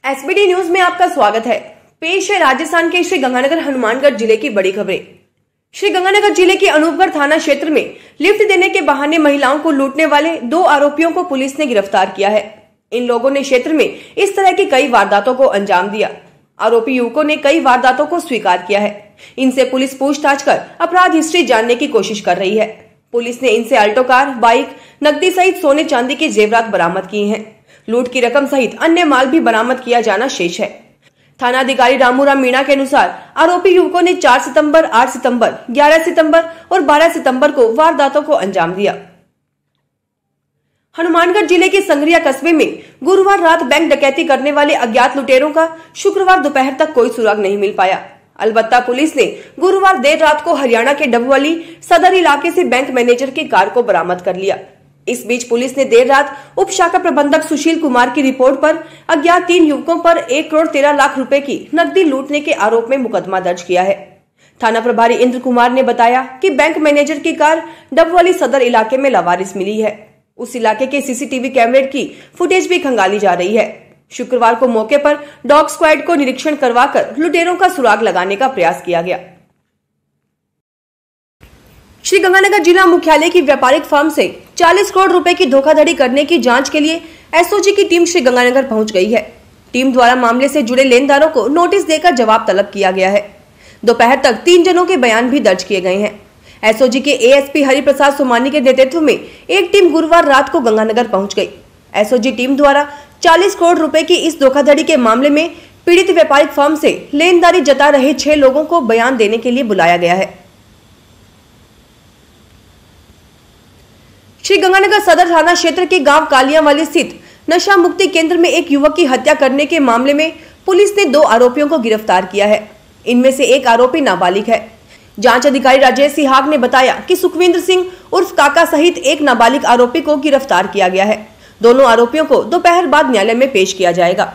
SBD news में आपका स्वागत है। पेश है राजस्थान के श्री गंगानगर हनुमानगढ़ जिले की बड़ी खबरें। श्री गंगानगर जिले के अनूपगढ़ थाना क्षेत्र में लिफ्ट देने के बहाने महिलाओं को लूटने वाले 2 आरोपियों को पुलिस ने गिरफ्तार किया है। इन लोगों ने क्षेत्र में इस तरह की कई वारदातों को अंजाम दिया। आरोपी युवकों ने कई वारदातों को स्वीकार किया है। इनसे पुलिस पूछताछ कर अपराध हिस्ट्री जानने की कोशिश कर रही है। पुलिस ने इनसे अल्टो कार, बाइक, नकदी सहित सोने चांदी के जेवरात बरामद किए हैं। लूट की रकम सहित अन्य माल भी बरामद किया जाना शेष है। थाना अधिकारी रामूराम मीणा के अनुसार आरोपी युवकों ने 4 सितंबर, 8 सितंबर, 11 सितंबर और 12 सितंबर को वारदातों को अंजाम दिया। हनुमानगढ़ जिले के संगरिया कस्बे में गुरुवार रात बैंक डकैती करने वाले अज्ञात लुटेरों का शुक्रवार दोपहर तक कोई सुराग नहीं मिल पाया। अलबत्ता पुलिस ने गुरुवार देर रात को हरियाणा के डबवाली सदर इलाके से बैंक मैनेजर की कार को बरामद कर लिया। इस बीच पुलिस ने देर रात उप शाखा प्रबंधक सुशील कुमार की रिपोर्ट पर अज्ञात 3 युवकों पर 1 करोड़ 13 लाख रुपए की नकदी लूटने के आरोप में मुकदमा दर्ज किया है। थाना प्रभारी इंद्र कुमार ने बताया कि बैंक मैनेजर की कार डबवाली सदर इलाके में लावारिस मिली है। उस इलाके के सीसीटीवी कैमरे की फुटेज भी खंगाली जा रही है। शुक्रवार को मौके पर डॉग स्क्वाड को निरीक्षण करवाकर लुटेरों का सुराग लगाने का प्रयास किया गया। श्री गंगानगर जिला मुख्यालय की व्यापारिक फर्म से 40 करोड़ रुपए की धोखाधड़ी करने की जांच के लिए एसओजी की टीम श्री गंगानगर पहुंच गई है। टीम द्वारा मामले से जुड़े लेनदारों को नोटिस देकर जवाब तलब किया गया है। दोपहर तक 3 जनों के बयान भी दर्ज किए गए हैं। एसओजी के एएसपी हरिप्रसाद सोमानी के नेतृत्व में एक टीम गुरुवार रात को गंगानगर पहुंच गई। एसओजी टीम द्वारा 40 करोड़ रुपए की इस धोखाधड़ी के मामले में पीड़ित व्यापारिक फर्म से लेनदारी जता रहे 6 लोगों को बयान देने के लिए बुलाया गया है। श्री गंगानगर सदर थाना क्षेत्र के गांव कालियावाली स्थित नशा मुक्ति केंद्र में एक युवक की हत्या करने के मामले में पुलिस ने 2 आरोपियों को गिरफ्तार किया है। इनमें से एक आरोपी नाबालिग है। जांच अधिकारी राजेश सिहाग ने बताया कि सुखविंद्र सिंह उर्फ काका सहित एक नाबालिग आरोपी को गिरफ्तार किया गया है। दोनों आरोपियों को दोपहर बाद न्यायालय में पेश किया जाएगा।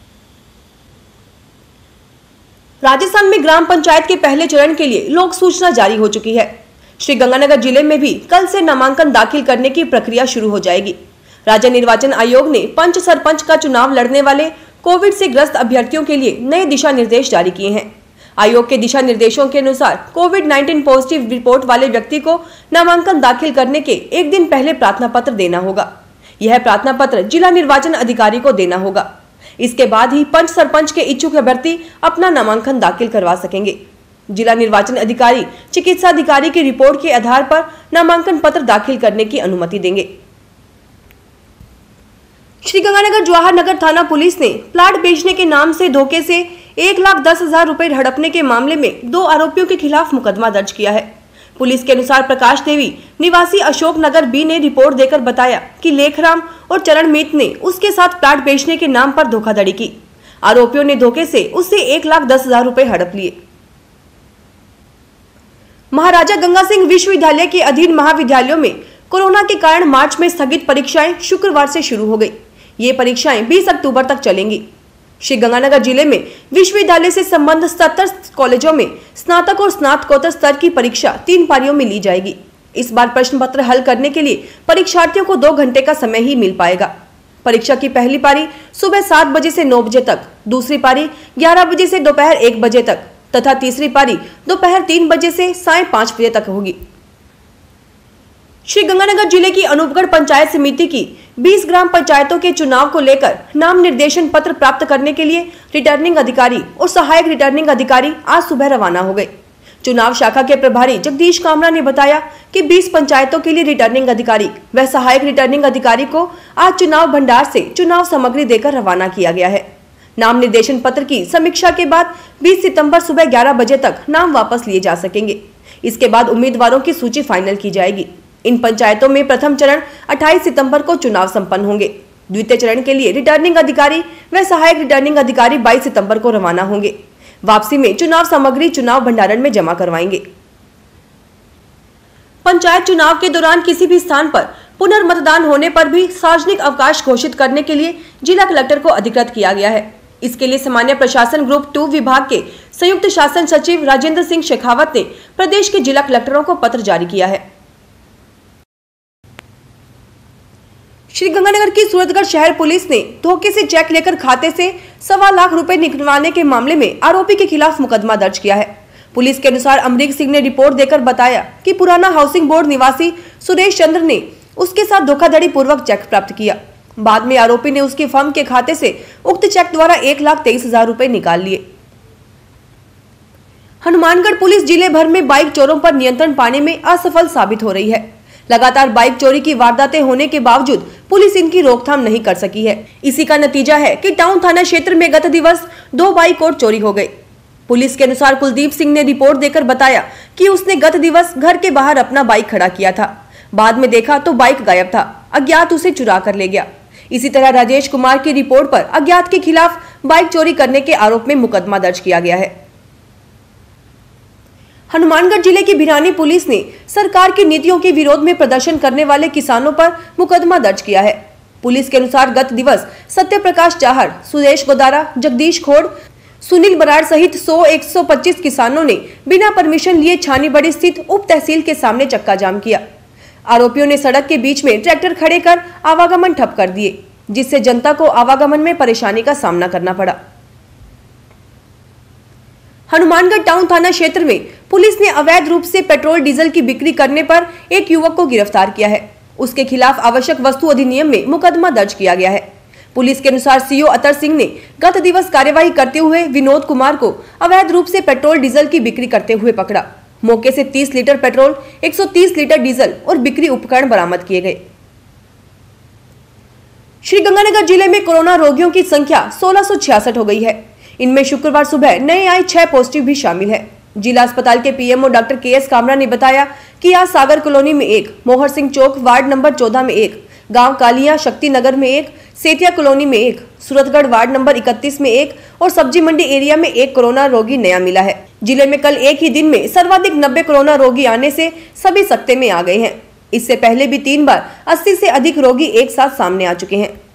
राजस्थान में ग्राम पंचायत के पहले चरण के लिए लोक सूचना जारी हो चुकी है। श्री गंगानगर जिले में भी कल से नामांकन दाखिल करने की प्रक्रिया शुरू हो जाएगी। राज्य निर्वाचन आयोग ने पंच सरपंच का चुनाव लड़ने वाले कोविड से ग्रस्त अभ्यर्थियों के लिए नए दिशा निर्देश जारी किए हैं। आयोग के दिशा निर्देशों के अनुसार कोविड-19 पॉजिटिव रिपोर्ट वाले व्यक्ति को नामांकन दाखिल करने के एक दिन पहले प्रार्थना पत्र देना होगा। यह प्रार्थना पत्र जिला निर्वाचन अधिकारी को देना होगा। इसके बाद ही पंच सरपंच के इच्छुक अभ्यर्थी अपना नामांकन दाखिल करवा सकेंगे। जिला निर्वाचन अधिकारी चिकित्सा अधिकारी की रिपोर्ट के आधार पर नामांकन पत्र दाखिल करने की अनुमति देंगे। श्री गंगानगर जवाहर नगर थाना पुलिस ने प्लाट बेचने के नाम से धोखे से 1,10,000 रुपए हड़पने के मामले में 2 आरोपियों के खिलाफ मुकदमा दर्ज किया है। पुलिस के अनुसार प्रकाश देवी निवासी अशोक नगर बी ने रिपोर्ट देकर बताया कि लेखराम और चरणमीत ने उसके साथ प्लाट बेचने के नाम पर धोखाधड़ी की। आरोपियों ने धोखे से उससे 1,10,000 रुपए हड़प लिए। महाराजा गंगा सिंह विश्वविद्यालय के अधीन महाविद्यालयों में कोरोना के कारण मार्च में स्थगित परीक्षाएं शुक्रवार से शुरू हो गई। ये परीक्षाएं 20 अक्टूबर तक चलेंगी। श्री गंगानगर जिले में विश्वविद्यालय से संबद्ध 70 कॉलेजों में स्नातक और स्नातकोत्तर स्तर की परीक्षा 3 पारियों में ली जाएगी। इस बार प्रश्न पत्र हल करने के लिए परीक्षार्थियों को 2 घंटे का समय ही मिल पाएगा। परीक्षा की पहली पारी सुबह 7 बजे से 9 बजे तक, दूसरी पारी 11 बजे से दोपहर 1 बजे तक तथा तीसरी पारी दोपहर 3 बजे से साय 5 बजे तक होगी। श्री गंगानगर जिले की अनूपगढ़ पंचायत समिति की 20 ग्राम पंचायतों के चुनाव को लेकर नाम निर्देशन पत्र प्राप्त करने के लिए रिटर्निंग अधिकारी और सहायक रिटर्निंग अधिकारी आज सुबह रवाना हो गए। चुनाव शाखा के प्रभारी जगदीश कामरा ने बताया कि 20 पंचायतों के लिए रिटर्निंग अधिकारी व सहायक रिटर्निंग अधिकारी को आज चुनाव भंडार से चुनाव सामग्री देकर रवाना किया गया है। नाम निर्देशन पत्र की समीक्षा के बाद 20 सितंबर सुबह 11 बजे तक नाम वापस लिए जा सकेंगे। इसके बाद उम्मीदवारों की सूची फाइनल की जाएगी। इन पंचायतों में प्रथम चरण 28 सितंबर को चुनाव संपन्न होंगे। द्वितीय चरण के लिए रिटर्निंग अधिकारी व सहायक रिटर्निंग अधिकारी 22 सितंबर को रवाना होंगे। वापसी में चुनाव सामग्री चुनाव भंडारण में जमा करवाएंगे। पंचायत चुनाव के दौरान किसी भी स्थान पर पुनर्मतदान होने पर भी सार्वजनिक अवकाश घोषित करने के लिए जिला कलेक्टर को अधिकृत किया गया है। इसके लिए सामान्य प्रशासन ग्रुप 2 विभाग के संयुक्त शासन सचिव राजेंद्र सिंह शेखावत ने प्रदेश के जिला कलेक्टरों को पत्र जारी किया है। श्रीगंगानगर की सूरतगढ़ शहर पुलिस ने धोखे से चेक लेकर खाते से 1.25 लाख रुपए निकलवाने के मामले में आरोपी के खिलाफ मुकदमा दर्ज किया है। पुलिस के अनुसार अमरीक सिंह ने रिपोर्ट देकर बताया कि पुराना हाउसिंग बोर्ड निवासी सुरेश चंद्र ने उसके साथ धोखाधड़ी पूर्वक चेक प्राप्त किया। बाद में आरोपी ने उसकी फर्म के खाते से उक्त चेक द्वारा 1,23,000 रुपए निकाल लिए। हनुमानगढ़ पुलिस जिले भर में बाइक चोरों पर नियंत्रण पाने में असफल साबित हो रही है। लगातार बाइक चोरी की वारदातें होने के बावजूद पुलिस इनकी रोकथाम नहीं कर सकी है। इसी का नतीजा है कि टाउन थाना क्षेत्र में गत दिवस 2 बाइक और चोरी हो गई। पुलिस के अनुसार कुलदीप सिंह ने रिपोर्ट देकर बताया कि उसने गत दिवस घर के बाहर अपना बाइक खड़ा किया था। बाद में देखा तो बाइक गायब था। अज्ञात उसे चुरा कर ले गया। इसी तरह राजेश कुमार की रिपोर्ट पर अज्ञात के खिलाफ बाइक चोरी करने के आरोप में मुकदमा दर्ज किया गया है। हनुमानगढ़ जिले की भिरानी पुलिस ने सरकार की नीतियों के विरोध में प्रदर्शन करने वाले किसानों पर मुकदमा दर्ज किया है। पुलिस के अनुसार गत दिवस सत्य प्रकाश चाहर, सुरेश गोदारा, जगदीश खोड़, सुनील बराड़ सहित 125 किसानों ने बिना परमिशन लिए छानीबड़ी स्थित उप तहसील के सामने चक्का जाम किया। आरोपियों ने सड़क के बीच में ट्रैक्टर खड़े कर आवागमन ठप कर दिए, जिससे जनता को आवागमन में परेशानी का सामना करना पड़ा। हनुमानगढ़ टाउन थाना क्षेत्र में पुलिस ने अवैध रूप से पेट्रोल डीजल की बिक्री करने पर एक युवक को गिरफ्तार किया है। उसके खिलाफ आवश्यक वस्तु अधिनियम में मुकदमा दर्ज किया गया है। पुलिस के अनुसार सीओ अतर सिंह ने गत दिवस कार्यवाही करते हुए विनोद कुमार को अवैध रूप से पेट्रोल डीजल की बिक्री करते हुए पकड़ा। मौके से 30 लीटर पेट्रोल, 130 लीटर डीजल और बिक्री उपकरण बरामद किए गए। श्रीगंगानगर जिले में कोरोना रोगियों की संख्या 1666 हो गई है। इनमें शुक्रवार सुबह नए आए 6 पॉजिटिव भी शामिल है। जिला अस्पताल के पीएमओ डॉक्टर केएस कामरा ने बताया कि आज सागर कॉलोनी में 1, मोहर सिंह चौक वार्ड नंबर 14 में 1, गांव कालिया शक्ति नगर में 1, सेतिया कॉलोनी में 1, सूरतगढ़ वार्ड नंबर 31 में 1 और सब्जी मंडी एरिया में 1 कोरोना रोगी नया मिला है। जिले में कल एक ही दिन में सर्वाधिक 90 कोरोना रोगी आने से सभी सकते में आ गए हैं। इससे पहले भी 3 बार 80 से अधिक रोगी एक साथ सामने आ चुके हैं।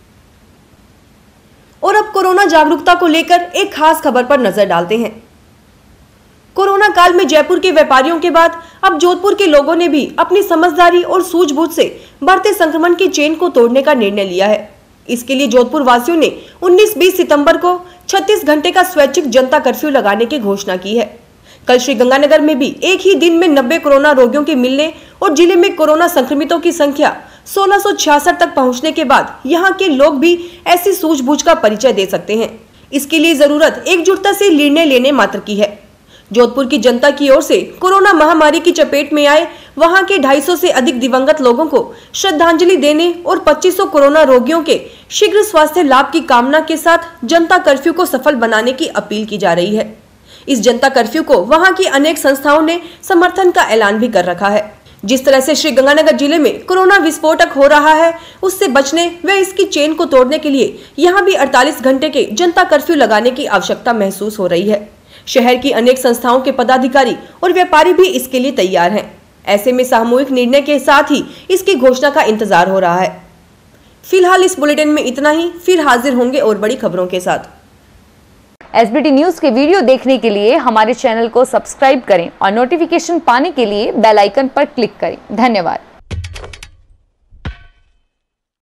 और अब कोरोना जागरूकता को लेकर एक खास खबर पर नजर डालते हैं। कोरोना काल में जयपुर के व्यापारियों के बाद अब जोधपुर के लोगों ने भी अपनी समझदारी और सूझबूझ से बढ़ते संक्रमण की चेन को तोड़ने का निर्णय लिया है। इसके लिए जोधपुर वासियों ने 19-20 सितंबर को 36 घंटे का स्वैच्छिक जनता कर्फ्यू लगाने की घोषणा की है। कल श्रीगंगानगर में भी एक ही दिन में 90 कोरोना रोगियों के मिलने और जिले में कोरोना संक्रमितों की संख्या 1666 तक पहुंचने के बाद यहाँ के लोग भी ऐसी सूझबूझ का परिचय दे सकते हैं। इसके लिए जरूरत एकजुटता से निर्णय लेने मात्र की है। जोधपुर की जनता की ओर से कोरोना महामारी की चपेट में आए वहां के 250 से अधिक दिवंगत लोगों को श्रद्धांजलि देने और 2500 कोरोना रोगियों के शीघ्र स्वास्थ्य लाभ की कामना के साथ जनता कर्फ्यू को सफल बनाने की अपील की जा रही है। इस जनता कर्फ्यू को वहां की अनेक संस्थाओं ने समर्थन का ऐलान भी कर रखा है। जिस तरह से श्रीगंगानगर जिले में कोरोना विस्फोटक हो रहा है, उससे बचने व इसकी चेन को तोड़ने के लिए यहाँ भी 48 घंटे के जनता कर्फ्यू लगाने की आवश्यकता महसूस हो रही है। शहर की अनेक संस्थाओं के पदाधिकारी और व्यापारी भी इसके लिए तैयार हैं। ऐसे में सामूहिक निर्णय के साथ ही इसकी घोषणा का इंतजार हो रहा है। फिलहाल इस बुलेटिन में इतना ही, फिर हाजिर होंगे और बड़ी खबरों के साथ। एसबीटी न्यूज के वीडियो देखने के लिए हमारे चैनल को सब्सक्राइब करें और नोटिफिकेशन पाने के लिए बेल आइकन पर क्लिक करें। धन्यवाद।